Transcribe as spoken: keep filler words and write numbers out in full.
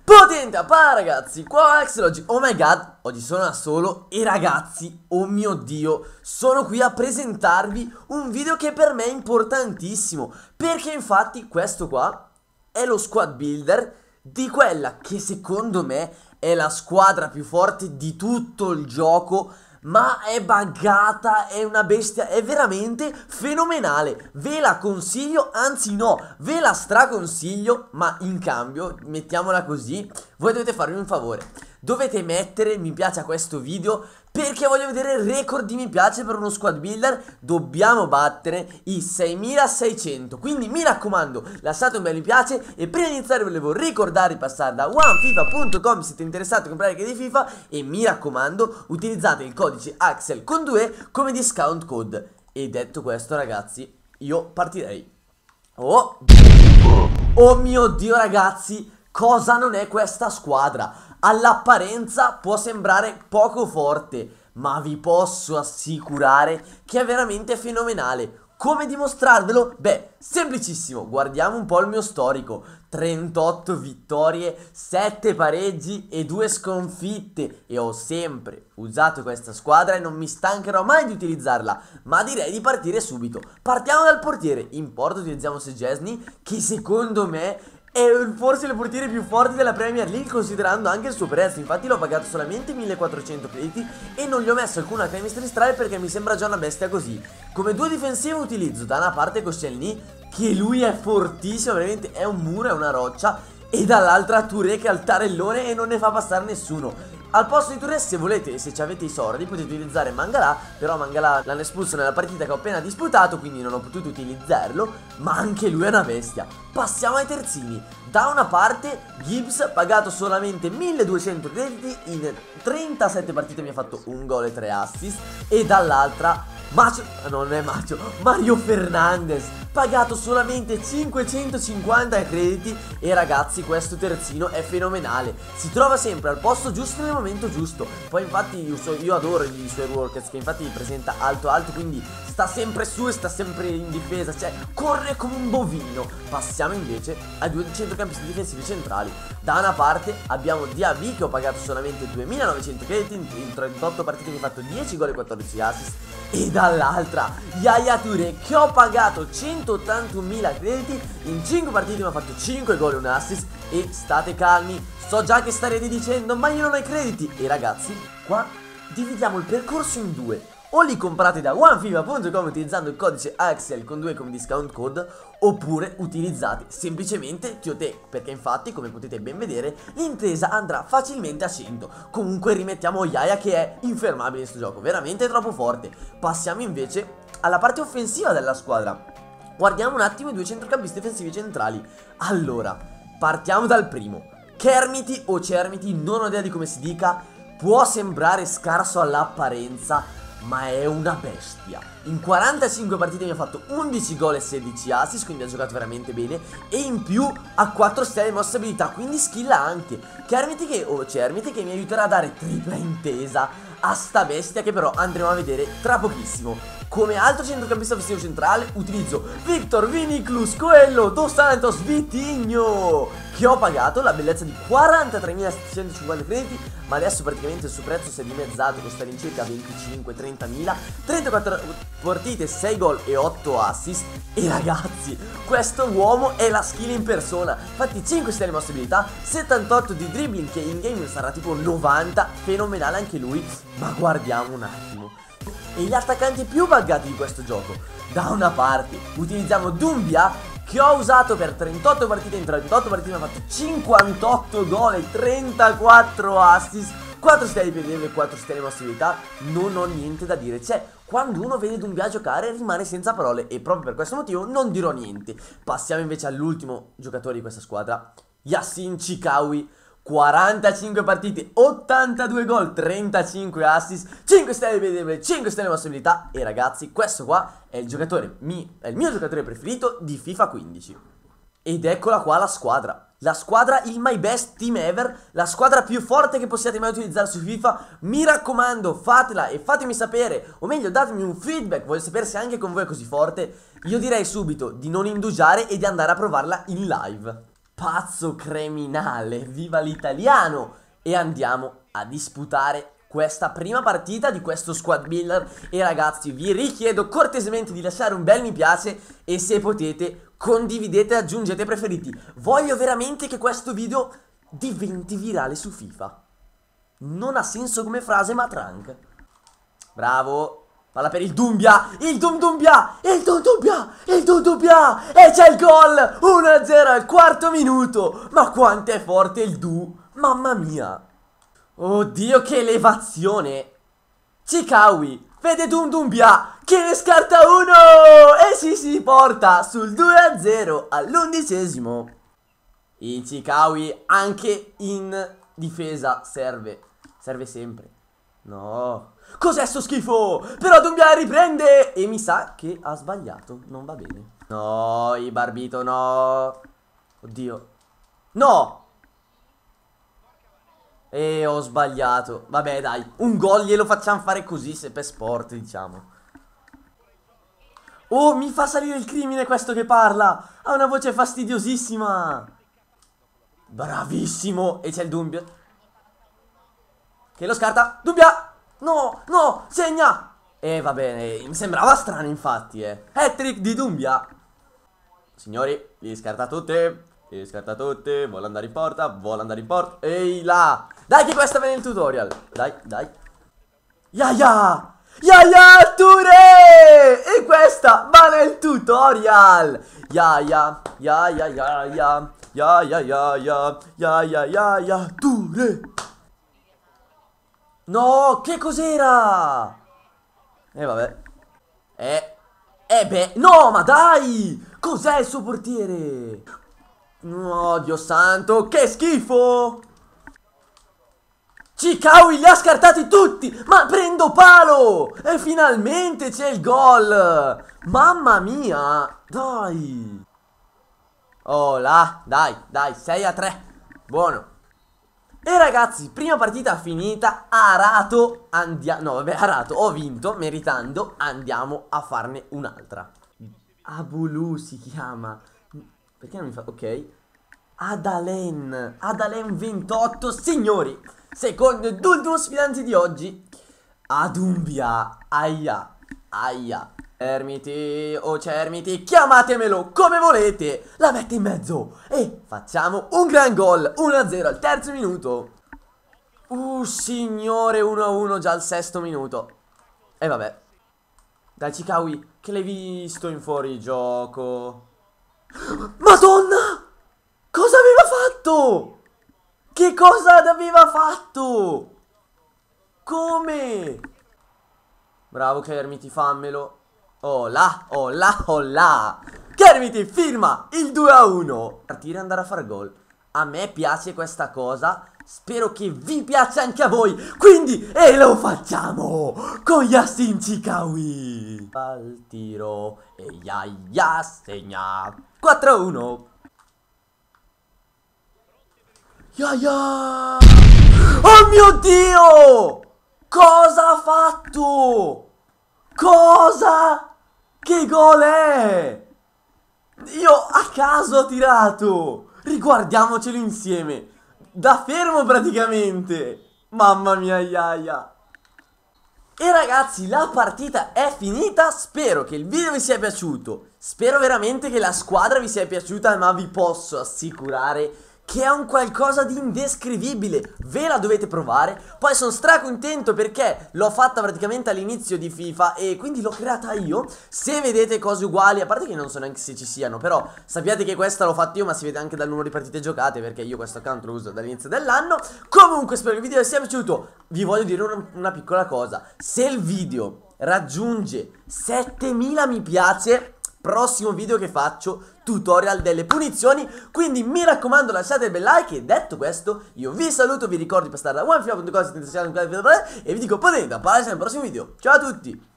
Potente appa ragazzi, qua Axel oggi, oh my god, oggi sono da solo e ragazzi, oh mio dio, sono qui a presentarvi un video che per me è importantissimo, perché infatti questo qua è lo squad builder di quella che secondo me è la squadra più forte di tutto il gioco. Ma è buggata, è una bestia, è veramente fenomenale. Ve la consiglio, anzi no, ve la straconsiglio. Ma in cambio, mettiamola così, voi dovete farmi un favore. Dovete mettere mi piace a questo video, perché voglio vedere il record di mi piace per uno squad builder. Dobbiamo battere i seimilaseicento. Quindi mi raccomando, lasciate un bel mi piace. E prima di iniziare volevo ricordare di passare da one fifa punto com se siete interessati a comprare anche di FIFA. E mi raccomando, utilizzate il codice Axel con due come discount code. E detto questo ragazzi, io partirei. Oh, oh mio dio ragazzi, cosa non è questa squadra? All'apparenza può sembrare poco forte, ma vi posso assicurare che è veramente fenomenale. Come dimostrarvelo? Beh, semplicissimo, guardiamo un po' il mio storico. Trentotto vittorie, sette pareggi e due sconfitte. E ho sempre usato questa squadra e non mi stancherò mai di utilizzarla. Ma direi di partire subito. Partiamo dal portiere. In porto utilizziamo Szczęsny, che secondo me è forse il portiere più forte della Premier League, considerando anche il suo prezzo. Infatti l'ho pagato solamente millequattrocento crediti e non gli ho messo alcuna chemistry strike perché mi sembra già una bestia così. Come due difensive utilizzo da una parte Koscielny, che lui è fortissimo, veramente è un muro, è una roccia, e dall'altra Touré che è il tarellone e non ne fa passare nessuno. Al posto di Touré, se volete e se ci avete i soldi, potete utilizzare Mangala. Però Mangala l'hanno espulso nella partita che ho appena disputato, quindi non ho potuto utilizzarlo. Ma anche lui è una bestia. Passiamo ai terzini. Da una parte Gibbs, pagato solamente milleduecento crediti, in trentasette partite mi ha fatto un gol e tre assist. E dall'altra Macio, non è Macio, Mario Fernandes, pagato solamente cinquecentocinquanta crediti. E ragazzi, questo terzino è fenomenale, si trova sempre al posto giusto nel momento giusto. Poi infatti io, so, io adoro i suoi workers, che infatti li presenta alto alto, quindi sta sempre su e sta sempre in difesa, cioè corre come un bovino. Passiamo invece ai due centrocampisti difensivi centrali. Da una parte abbiamo Diaby, che ho pagato solamente duemilanovecento crediti, in trentotto partite mi ha fatto dieci gol e quattordici assist. E dall'altra Yaya Touré, che ho pagato centottantunomila crediti, in cinque partite mi ha fatto cinque gol e un assist. E state calmi, so già che starete dicendo ma io non ho i crediti. E ragazzi, qua dividiamo il percorso in due. O li comprate da one fifa punto com utilizzando il codice Axel con due come discount code, oppure utilizzate semplicemente Tiote, perché infatti come potete ben vedere l'impresa andrà facilmente a cento. Comunque rimettiamo Yaya, che è infermabile in questo gioco, veramente troppo forte. Passiamo invece alla parte offensiva della squadra. Guardiamo un attimo i due centrocampisti difensivi centrali. Allora, partiamo dal primo. Kermity o Cermiti, non ho idea di come si dica. Può sembrare scarso all'apparenza, ma è una bestia. In quarantacinque partite mi ha fatto undici gol e sedici assist, quindi ha giocato veramente bene. E in più ha quattro stelle di mossa abilità, quindi skill anche. Kermity che, o Cermiti, che mi aiuterà a dare tripla intesa a sta bestia, che però andremo a vedere tra pochissimo. Come altro centrocampista offensivo centrale utilizzo Victor Vinicius Coelho dos Santos Vitinho, che ho pagato la bellezza di quarantatremilasettecentocinquanta crediti, ma adesso praticamente il suo prezzo si è dimezzato, costa all'incirca venticinque trentamila, trentaquattro partite, sei gol e otto assist. E ragazzi, questo uomo è la skill in persona. Infatti cinque stelle di mossa abilità, settantotto di dribbling, che in game sarà tipo novanta, fenomenale anche lui. Ma guardiamo un attimo e gli attaccanti più buggati di questo gioco. Da una parte utilizziamo Doumbia, che ho usato per trentotto partite, in trentotto partite mi ha fatto cinquantotto gol e trentaquattro assist, quattro stelle di P D M e quattro stelle di mossa abilità. Non ho niente da dire, cioè quando uno vede Doumbia giocare rimane senza parole, e proprio per questo motivo non dirò niente. Passiamo invece all'ultimo giocatore di questa squadra, Yassin Chikawi. quarantacinque partite, ottantadue gol, trentacinque assist, cinque stelle di P D M, cinque stelle di mossa abilità. E ragazzi, questo qua è il giocatore mi, è il mio giocatore preferito di FIFA quindici. Ed eccola qua la squadra. La squadra, il my best team ever, la squadra più forte che possiate mai utilizzare su FIFA. Mi raccomando, fatela e fatemi sapere, o meglio datemi un feedback, voglio sapere se anche con voi è così forte. Io direi subito di non indugiare e di andare a provarla in live. pazzo criminale, viva l'italiano! E andiamo a disputare questa prima partita di questo squad builder. E ragazzi, vi richiedo cortesemente di lasciare un bel mi piace e se potete condividete e aggiungete preferiti. Voglio veramente che questo video diventi virale su FIFA. Non ha senso come frase, ma trank. Bravo. Palla per il Dumbia, il Dum Dumbia, il Dum Dumbia, il Dum Dumbia. E c'è il gol, uno a zero al quarto minuto. Ma quanto è forte il Du, mamma mia. Oddio, che elevazione. Cikawi, vede Dum Dumbia, che ne scarta uno. E si si porta sul due a zero all'undicesimo. Il Cikawi anche in difesa serve, serve sempre. No. Cos'è sto schifo? Però Dumbia riprende e mi sa che ha sbagliato. Non va bene. No, i Barbito no. Oddio. No. E ho sbagliato. Vabbè dai, un gol glielo facciamo fare così, se per sport diciamo. Oh, mi fa salire il crimine questo che parla. Ha una voce fastidiosissima. Bravissimo. E c'è il Dumbia che lo scarta. Dumbia. No, no, segna. E va bene, mi sembrava strano infatti, eh. Hat-trick di Dumbia. Signori, li scarta tutte. Li scarta tutte. Vuole andare in porta, vuole andare in porta. Ehi là. Dai che questa viene il tutorial. Dai, dai. Yaya. Yaya Touré. E questa va nel tutorial. Yaya. Yaya, yaya. Yaya, yaya. Yaya, yaya. Touré. No, che cos'era? E eh, vabbè. Eh, eh beh, no, ma dai! Cos'è il suo portiere? No, Dio santo, che schifo! Cikawi li ha scartati tutti, ma prendo palo! E finalmente c'è il gol! Mamma mia, dai! Oh là, dai, dai, sei a tre. Buono. E ragazzi, prima partita finita, arato, andiamo, no vabbè, arato, ho vinto, meritando, andiamo a farne un'altra. Abulu si chiama, perché non mi fa, ok, Adalen, Adalen ventotto, signori, secondo ed ultimo sfidante di oggi, Adumbia, aia, aia. Ermiti o Cermiti, chiamatemelo come volete. La mette in mezzo e facciamo un gran gol, uno a zero al terzo minuto. Uh signore, uno a uno già al sesto minuto. E vabbè. Dai Cikawi, che l'hai visto in fuorigioco. Madonna! Cosa aveva fatto? Che cosa aveva fatto? Come? Bravo Kermiti, fammelo. Oh là, oh là, oh là. Kermiti firma il due a uno. Partire e andare a fare gol. A me piace questa cosa. Spero che vi piaccia anche a voi. Quindi, e lo facciamo con Yassin Cikawi. Al tiro e Yaya segna quattro a uno. Yaya. Oh mio Dio. Cosa ha fatto? Cosa? Che gol è? Io a caso ho tirato. Riguardiamocelo insieme. Da fermo praticamente. Mamma mia, Yaya. E ragazzi, la partita è finita. Spero che il video vi sia piaciuto. Spero veramente che la squadra vi sia piaciuta. Ma vi posso assicurare che è un qualcosa di indescrivibile. Ve la dovete provare. Poi sono stracontento perché l'ho fatta praticamente all'inizio di FIFA e quindi l'ho creata io. Se vedete cose uguali, a parte che non so neanche se ci siano, però sappiate che questa l'ho fatta io, ma si vede anche dal numero di partite giocate, perché io questo account lo uso dall'inizio dell'anno. Comunque spero che il video vi sia piaciuto. Vi voglio dire una, una piccola cosa. Se il video raggiunge settemila mi piace, prossimo video che faccio tutorial delle punizioni. Quindi mi raccomando, lasciate il bel like. E detto questo, io vi saluto. Vi ricordo di passare da one punto com e vi dico potete da parlare nel prossimo video. Ciao a tutti.